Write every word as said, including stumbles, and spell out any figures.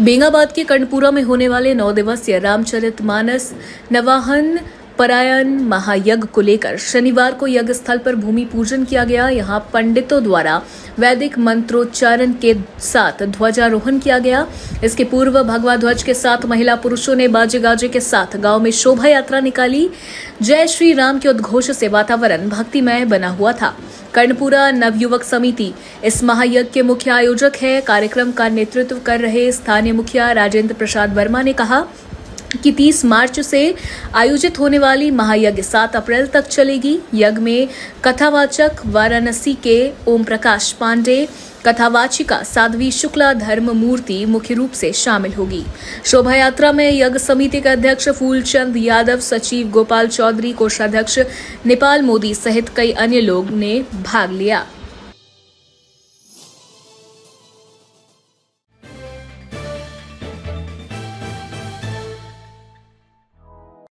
बेंगाबाद के कर्णपुरा में होने वाले नौ दिवसीय रामचरितमानस नवाहन परायण महायज्ञ को लेकर शनिवार को यज्ञ स्थल पर भूमि पूजन किया गया। यहां पंडितों द्वारा वैदिक मंत्रोच्चारण के साथ ध्वजारोहण किया गया। इसके पूर्व भगवा ध्वज के साथ महिला पुरुषों ने बाजे गाजे के साथ गांव में शोभा यात्रा निकाली। जय श्री राम के उद्घोष से वातावरण भक्तिमय बना हुआ था। कर्णपुरा नवयुवक समिति इस महायज्ञ के मुख्य आयोजक है। कार्यक्रम का नेतृत्व कर रहे स्थानीय मुखिया राजेंद्र प्रसाद वर्मा ने कहा कि तीस मार्च से आयोजित होने वाली महायज्ञ सात अप्रैल तक चलेगी। यज्ञ में कथावाचक वाराणसी के ओम प्रकाश पांडे, कथावाचिका साध्वी शुक्ला धर्म मूर्ति मुख्य रूप से शामिल होगी। शोभा यात्रा में यज्ञ समिति के अध्यक्ष फूलचंद यादव, सचिव गोपाल चौधरी, कोषाध्यक्ष नेपाल मोदी सहित कई अन्य लोग ने भाग लिया।